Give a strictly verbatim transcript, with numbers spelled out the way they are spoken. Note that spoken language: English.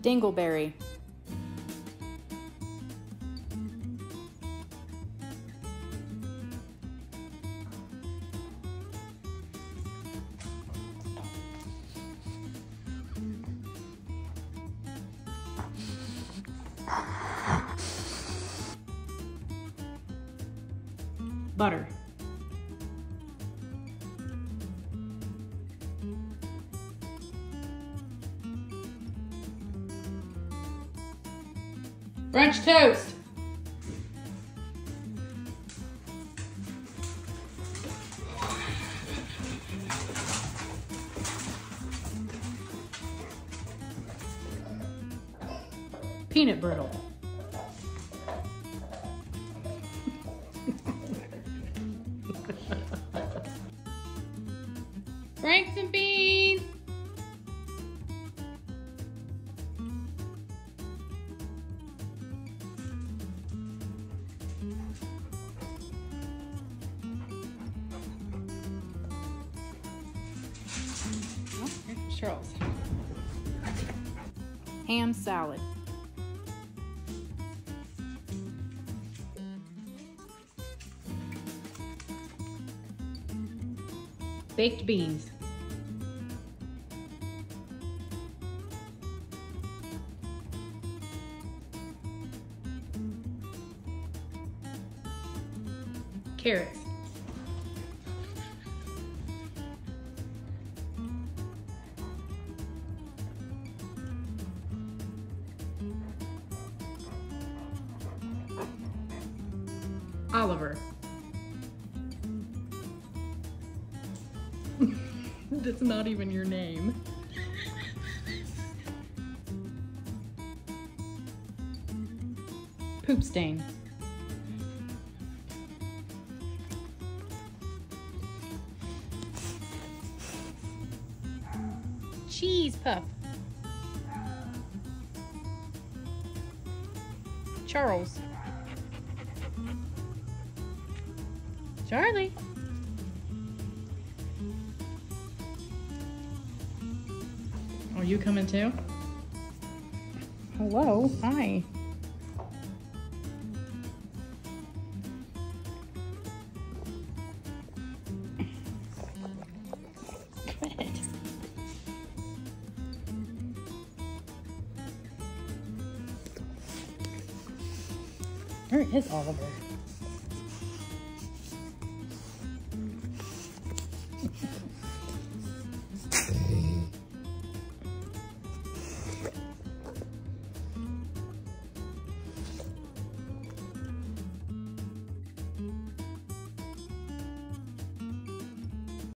Dingleberry. Butter. French toast. Peanut brittle. Franks and beans. Oh, here's Charles. Ham salad. Baked beans. Carrots. Oliver. That's not even your name. Poop stain. Cheese puff. Charles. Charlie. Are you coming too? Hello, hi. Good. Where is Oliver?